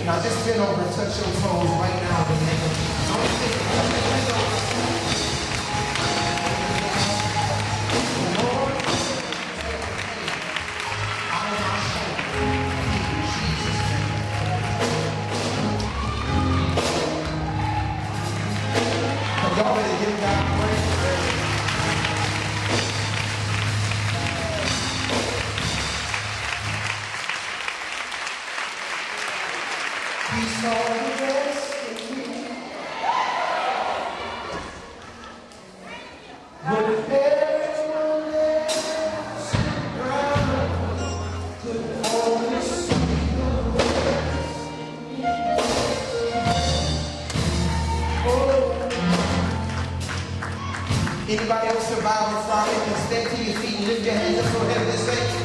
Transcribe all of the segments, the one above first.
Now just bend over and touch your toes right now. Don't think about it. Lord, out of my shoulder, in Jesus' name. Are y'all ready to give God praise? He saw the best in me. When everyone else around could only see the best in me. Oh. Anybody else survive the Friday can stand to your feet and lift your hands up so heaven and say,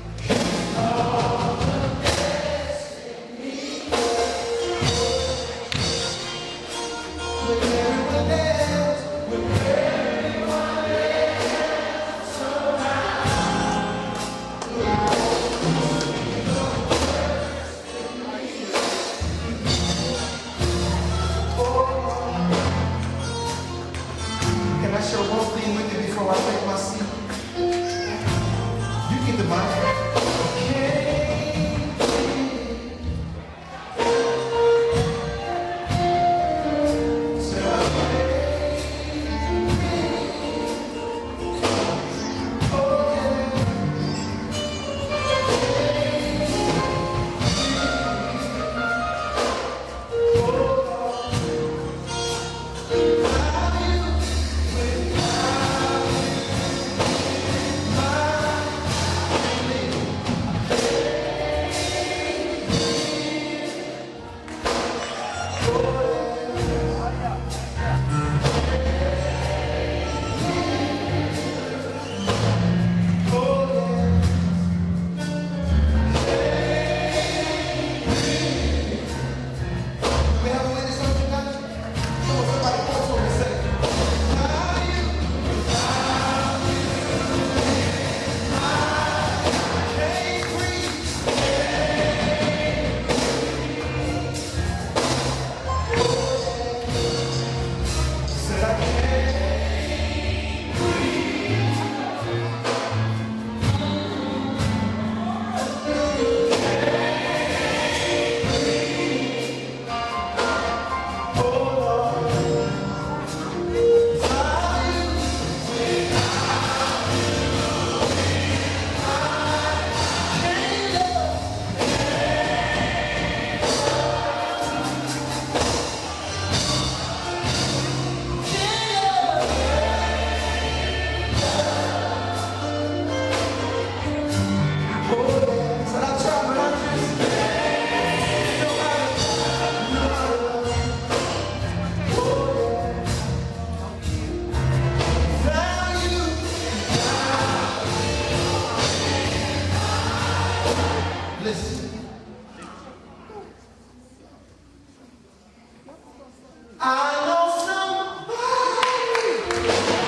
can I share one thing with you before I take my seat? You get the mic. Listen. I know somebody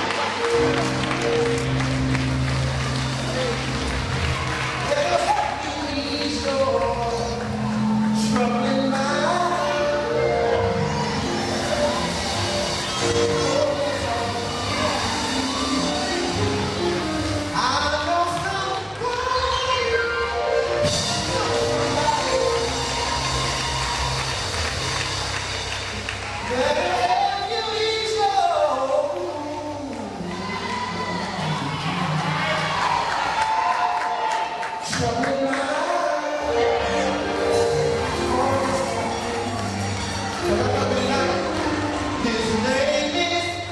that'll help you ease your troubling mind. I know somebody that'll help you ease your troubling mind. His name is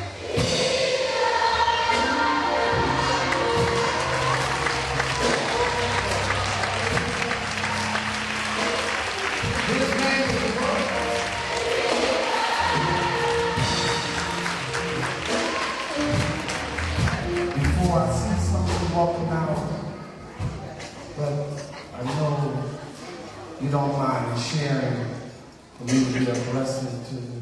Before I see someone walking out, but I know you don't mind sharing for me to be a blessing to you.